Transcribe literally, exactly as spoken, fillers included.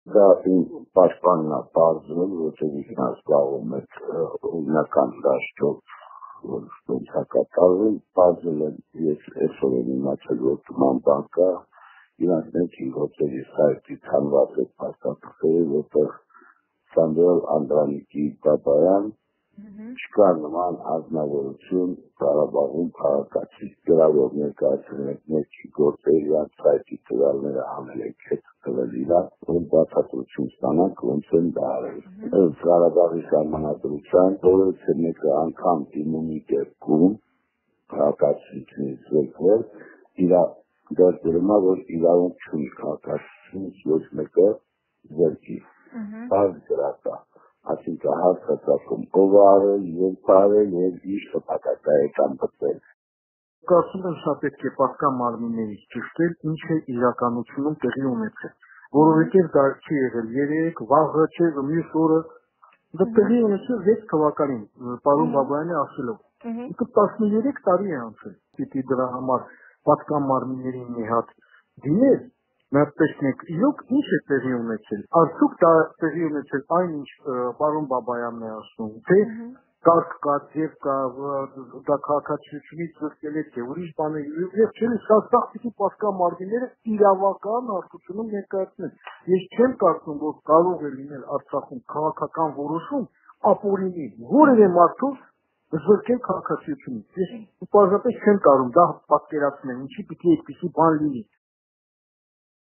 Դա պաշտպանն է բարձրում, որտեղ ինքնաս զբաղվում եք օրինական դաշտով, որ ոնց է կատարվում, բարձրը ես այսօր եմ իմացել, որ Թուման բանկը իրանց ներքին գործերի սայթի ցանված է փաստաթղթերը, որտեղ Սանդրել Անդրանիկի Բաբայան չկա նման ազնվորություն Ղարաբաղում քաղաքացի գրավոր ներկայացնել եք ներքի գործեր իրանց սայթի տվյալները անել եք հետ տվել իրան, որ բացատրություն ստանանք ոնց են դա արել։ Ղարաբաղի սահմանադրության օրենքը մեկը անգամ դիմումի դեպքում քաղաքացիությունից զրկվել իր դերձերումա, որ իրավունք չունի քաղաքացիությունից ոչ մեկը զրկի։ Բարձ գրակա Այսինքն հարցը ծախում ով արել, երբ արել և ինչ նպատակայական բծել։ Կարծում եմ շատ պետք է պատկան մարմիններից ճշտել, ինչ է իրականությունում տեղի ունեցել, որովհետև դա չի եղել երեք, վաղը չէ, մյուս օրը, դա տեղի ունեցել վեց թվականին, պարոն Բաբայանի ասելով։ Ինքը տասներեք տարի է անցել, պիտի դրա համար պատկան մարմիններին մի հատ դիմել, Մենք տեսնենք, իրոք ինչ է տեղի ունեցել, արդյոք դա տեղի ունեցել այն ինչ պարոն Բաբայանն է ասում, թե կարգ կա, ձև կա, դա քաղաքացիությունից զրկել է, թե ուրիշ բան է, եւ չէ՞ սաստաղ պիտի պատկան մարմինները իրավական հաստատությունում ներկայացնեն։ Ես չեմ կարծում, որ կարող է լինել Արցախում քաղաքական որոշում ապօրինի որևէ մարդու զրկել քաղաքացիությունից։ Ես պարզապես չեմ կարող դա պատկերացնել, ինչի պիտի այդպիսի բան լինի։